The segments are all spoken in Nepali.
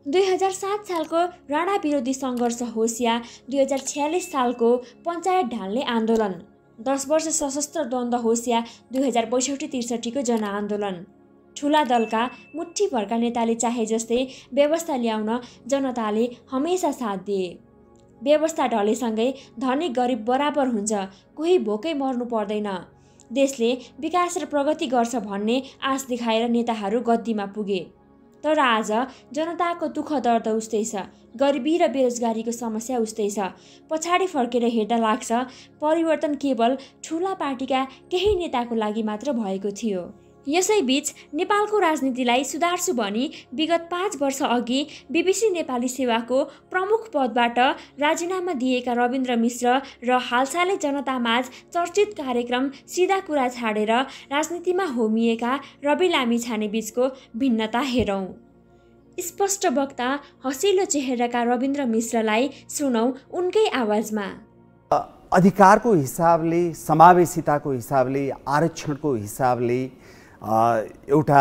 2007 सालको राणा विरोधी सङ्घर्ष होस् या 2046 सालको पञ्चायत ढाल्ने आन्दोलन, 10 वर्ष सशस्त्र द्वन्द्व होस् या 2062-63 को जनआन्दोलन, ठुला दलका मुठ्ठीभरका नेताले चाहे जस्तै व्यवस्था ल्याउन जनताले हमेसा साथ दिए। व्यवस्था ढलेसँगै धनी गरिब बराबर हुन्छ, कोही भोकै मर्नु पर्दैन, देशले विकास र प्रगति गर्छ भन्ने आश देखाएर नेताहरू गद्दीमा पुगे। तर आज जनताको दुःख दर्द उस्तै छ, गरिबी र बेरोजगारीको समस्या उस्तै छ। पछाडि फर्केर हेर्दा लाग्छ परिवर्तन केवल ठुला पार्टीका केही नेताको लागि मात्र भएको थियो। यसैबीच नेपालको राजनीतिलाई सुधार्छु भनी विगत 5 वर्ष अघि बीबीसी नेपाली सेवाको प्रमुख पदबाट राजीनामा दिएका रविन्द्र मिश्र र हालसालै जनतामाझ चर्चित कार्यक्रम सिधा कुरा छाडेर राजनीतिमा होमिएका रवि लामिछाने बीचको भिन्नता हेरौँ। स्पष्ट वक्ता हसिलो चेहराका रविन्द्र मिश्रलाई सुनौ उनकै आवाजमा। अधिकारको हिसाबले, समावेशिताको हिसाबले, आरक्षणको हिसाबले एउटा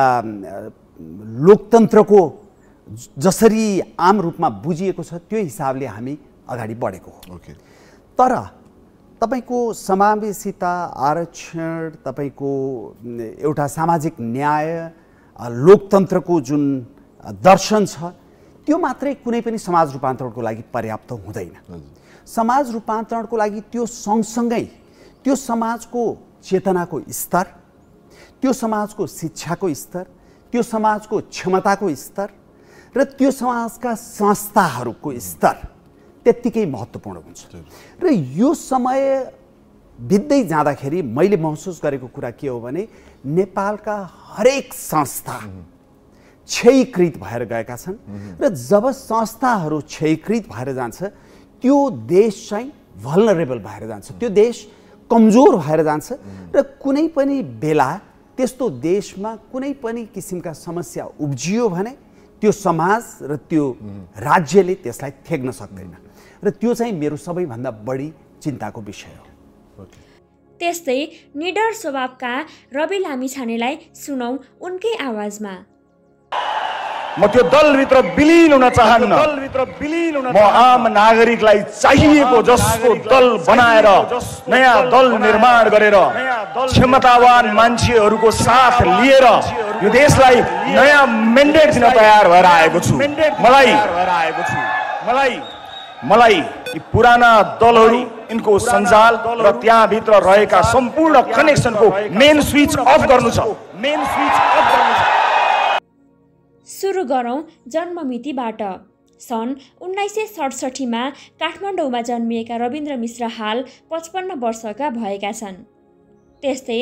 लोकतन्त्रको जसरी आम रूपमा बुझिएको छ त्यो हिसाबले हामी अगाडि बढेको हो। तर तपाईको समावेशिता, आरक्षण, तपाईको एउटा सामाजिक न्याय, लोकतन्त्रको जुन दर्शन छ त्यो मात्रै कुनै पनि समाज रूपान्तरणको लागि पर्याप्त हुँदैन। समाज रूपान्तरणको लागि त्यो सँगसँगै त्यो समाजको चेतनाको स्तर, त्यो समाजको शिक्षाको स्तर, त्यो समाजको क्षमताको स्तर र त्यो समाजका संस्थाहरूको स्तर त्यत्तिकै महत्त्वपूर्ण हुन्छ। र यो समय बित्दै जाँदाखेरि मैले महसुस गरेको कुरा के हो भने नेपालका हरेक संस्था क्षयीकृत भएर गएका छन् र जब संस्थाहरू क्षयीकृत भएर जान्छ त्यो देश चाहिँ भल्नरेबल भएर जान्छ, त्यो देश कमजोर भएर जान्छ र कुनै पनि बेला त्यस्तो देशमा कुनै पनि किसिमका समस्या उब्जियो भने त्यो समाज र त्यो राज्यले त्यसलाई थेग्न सक्दैन र त्यो चाहिँ मेरो सबैभन्दा बढी चिन्ताको विषय हो। त्यस्तै निडर स्वभावका रवि लामिछानेलाई सुनौ उनकै आवाजमा। म त्यो दलभित्र विलीन हुन चाहन्न। म आम नागरिकलाई चाहिएको जसको दल बनाएर नयाँ दल निर्माण गरेर क्षमतावान मान्छेहरूको साथ लिएर यो देशलाई नयाँ मेन्डेट दिन तयार भएर आएको छु। मलाई यी पुराना दलहरू, यिनको सञ्जाल र त्यहाँभित्र रहेका सम्पूर्ण कनेक्सनको मेन स्विच अफ गर्नु छ। सुरु गरौँ जन्ममितिबाट। सन् 1967 मा काठमाडौँमा जन्मिएका रविन्द्र मिश्र हाल 55 वर्षका भएका छन्। त्यस्तै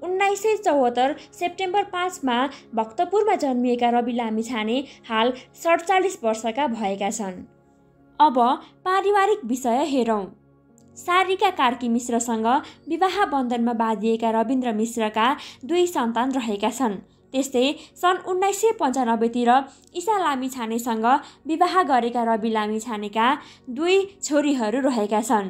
1974 सेप्टेम्बर 5 मा भक्तपुरमा जन्मिएका रवि लामिछाने हाल 47 वर्षका भएका छन्। अब पारिवारिक विषय हेरौँ। सारिका कार्की मिश्रसँग विवाह बन्धनमा बाँधिएका रविन्द्र मिश्रका 2 सन्तान रहेका छन्। त्यस्तै सन् 1995 तिर ईसा लामिछानेसँग विवाह गरेका रवि लामिछानेका 2 छोरीहरू रहेका छन्।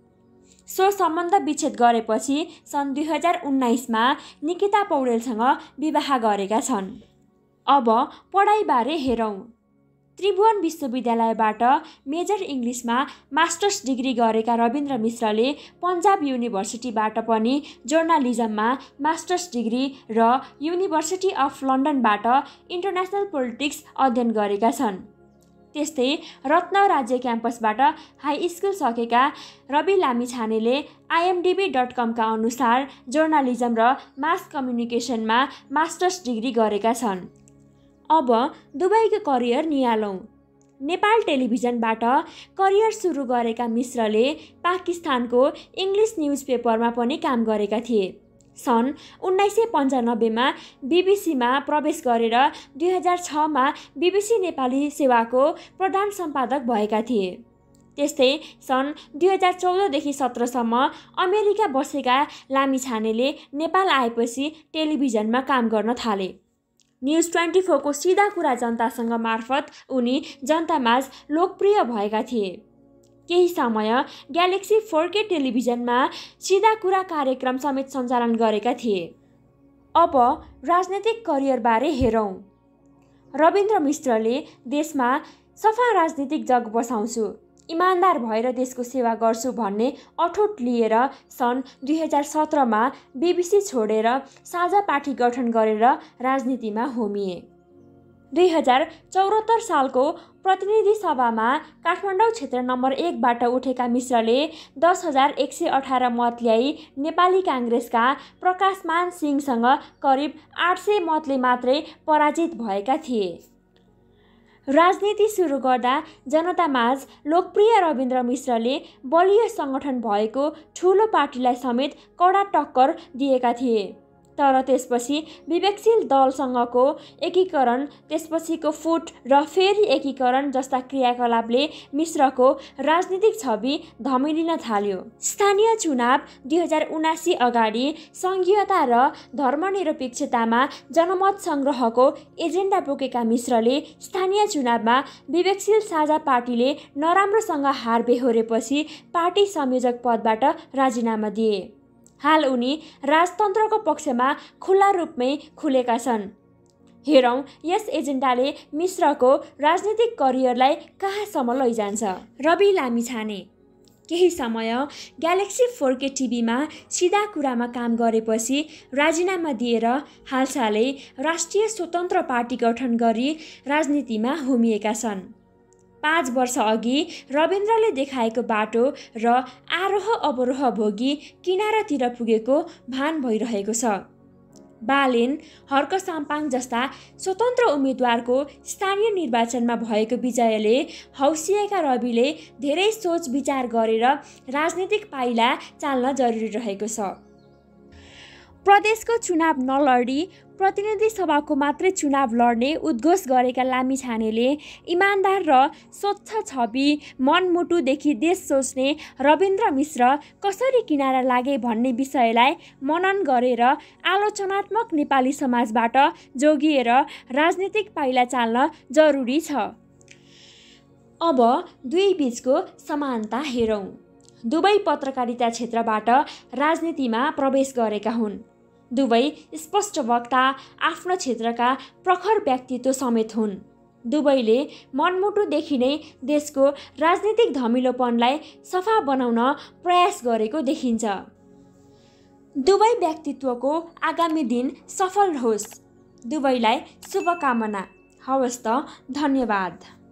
सो सम्बन्ध विच्छेद गरेपछि सन् 2019 मा निकिता पौडेलसँग विवाह गरेका छन्। अब पढाइबारे हेरौँ। त्रिभुवन विश्वविद्यालयबाट मेजर इङ्ग्लिसमा मास्टर्स डिग्री गरेका रविन्द्र मिश्रले पन्जाब युनिभर्सिटीबाट पनि जर्नलिजममा मास्टर्स डिग्री र युनिभर्सिटी अफ लन्डनबाट इन्टरनेसनल पोलिटिक्स अध्ययन गरेका छन्। त्यस्तै रत्न राज्य क्याम्पसबाट हाई स्कुल सकेका रवि लामिछानेले imdb.com का अनुसार जर्नलिजम र मास कम्युनिकेसनमा मास्टर्स डिग्री गरेका छन्। अब दुबईको करियर निहालौँ। नेपाल टेलिभिजनबाट करियर सुरु गरेका मिश्रले पाकिस्तानको इङ्ग्लिस न्युज पेपरमा पनि काम गरेका थिए। सन् 1995 मा बीबीसीमा प्रवेश गरेर 2006 मा बीबीसी नेपाली सेवाको प्रधान सम्पादक भएका थिए। त्यस्तै सन् 2014 देखि 17 सम्म अमेरिका बसेका लामिछानेले नेपाल आएपछि टेलिभिजनमा काम गर्न थाले। न्युज 24 को सिधा कुरा जनतासँग मार्फत उनी जनतामाझ लोकप्रिय भएका थिए। केही समय ग्यालेक्सी 4K टेलिभिजनमा सिधा कुरा कार्यक्रम समेत सञ्चालन गरेका थिए। अब राजनैतिक करियरबारे हेरौँ। रविन्द्र मिश्रले देशमा सफा राजनीतिक जग बसाउँछु, इमान्दार भएर देशको सेवा गर्छु भन्ने अठोट लिएर सन् 2017मा बीबीसी छोडेर साझा पार्टी गठन गरेर राजनीतिमा होमिए। 2074 सालको प्रतिनिधि सभामा काठमाडौँ क्षेत्र नम्बर 1बाट उठेका मिश्रले 10,118 मत ल्याई नेपाली काङ्ग्रेसका प्रकाशमान सिंहसँग करिब 800 मतले मात्रै पराजित भएका थिए। राजनीति सुरु गर्दा जनतामाझ लोकप्रिय रविन्द्र मिश्रले बलियो सङ्गठन भएको ठुलो पार्टीलाई समेत कडा टक्कर दिएका थिए। तर त्यसपछि विवेकशील दलसँगको एकीकरण, त्यसपछिको फुट र फेरि एकीकरण जस्ता क्रियाकलापले मिश्रको राजनीतिक छवि धमिलिन थाल्यो। स्थानीय चुनाव 2079 अगाडि सङ्घीयता र धर्मनिरपेक्षतामा जनमत सङ्ग्रहको एजेन्डा बोकेका मिश्रले स्थानीय चुनावमा विवेकशील साझा पार्टीले नराम्रोसँग हार बेहोरेपछि पार्टी संयोजक पदबाट राजीनामा दिए। हाल उनी राजतन्त्रको पक्षमा खुल्ला रूपमै खुलेका छन्। हेरौँ यस एजेन्डाले मिश्रको राजनीतिक करियरलाई कहाँसम्म लैजान्छ। रवि लामिछाने केही समय ग्यालेक्सी 4K टिभीमा सिधा कुरामा काम गरेपछि राजीनामा दिएर हालसालै राष्ट्रिय स्वतन्त्र पार्टी गठन गरी राजनीतिमा होमिएका छन्। 5 वर्ष अघि रविन्द्रले देखाएको बाटो र आरोह अवरोह भोगी किनारातिर पुगेको भान भइरहेको छ। बालेन, हर्क साम्पाङ जस्ता स्वतन्त्र उम्मेदवारको स्थानीय निर्वाचनमा भएको विजयले हौसिएका रविले धेरै सोच विचार गरेर राजनीतिक पाइला चाल्न जरुरी रहेको छ। प्रदेशको चुनाव नलडी प्रतिनिधि सभाको मात्रै चुनाव लड्ने उद्घोष गरेका लामिछानेले इमान्दार र स्वच्छ छवि, मनमुटुदेखि देश सोच्ने रविन्द्र मिश्र कसरी किनारा लागे भन्ने विषयलाई मनन गरेर आलोचनात्मक नेपाली समाजबाट जोगिएर राजनीतिक पाइला चाल्न जरुरी छ। अब दुई बीचको समानता हेरौँ। दुवै पत्रकारिता क्षेत्रबाट राजनीतिमा प्रवेश गरेका हुन्। दुवै स्पष्ट वक्ता, आफ्नो क्षेत्रका प्रखर व्यक्तित्व समेत हुन्। दुवैले मनमुटुदेखि नै देशको राजनीतिक धमिलोपनलाई सफा बनाउन प्रयास गरेको देखिन्छ। दुवै व्यक्तित्वको आगामी दिन सफल होस्। दुवैलाई शुभकामना। हवस् त, धन्यवाद।